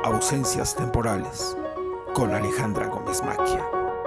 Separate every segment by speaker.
Speaker 1: Ausencias temporales con Alejandra Gómez Maquia.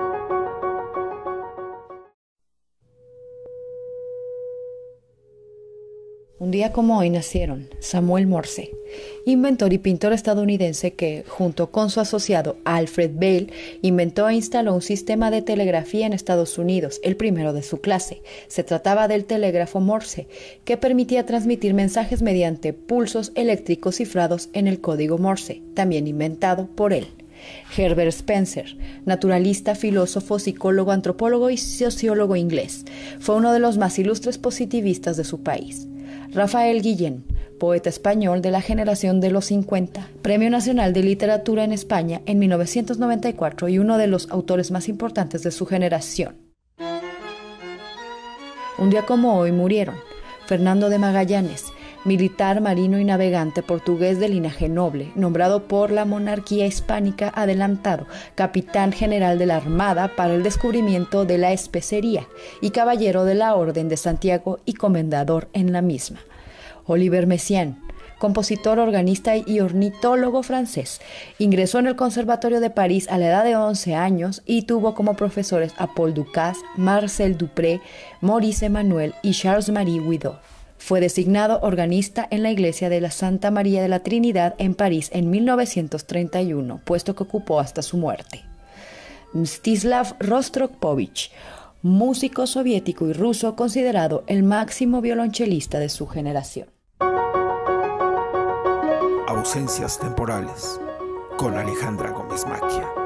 Speaker 2: Un día como hoy nacieron Samuel Morse, inventor y pintor estadounidense que, junto con su asociado Alfred Bell, inventó e instaló un sistema de telegrafía en Estados Unidos, el primero de su clase. Se trataba del telégrafo Morse, que permitía transmitir mensajes mediante pulsos eléctricos cifrados en el código Morse, también inventado por él. Herbert Spencer, naturalista, filósofo, psicólogo, antropólogo y sociólogo inglés, fue uno de los más ilustres positivistas de su país. Rafael Guillén, poeta español de la generación de los 50, Premio Nacional de Literatura en España en 1994 y uno de los autores más importantes de su generación. Un día como hoy murieron Fernando de Magallanes, militar, marino y navegante portugués de linaje noble, nombrado por la monarquía hispánica adelantado capitán general de la Armada para el descubrimiento de la especería y caballero de la Orden de Santiago y comendador en la misma. Oliver Messiaen, compositor, organista y ornitólogo francés, ingresó en el Conservatorio de París a la edad de 11 años y tuvo como profesores a Paul Dukas, Marcel Dupré, Maurice Emmanuel y Charles-Marie Widot. Fue designado organista en la iglesia de la Santa María de la Trinidad en París en 1931, puesto que ocupó hasta su muerte. Mstislav Rostropovich, músico soviético y ruso considerado el máximo violonchelista de su generación.
Speaker 1: Ausencias temporales con Alejandra Gómez Maquia.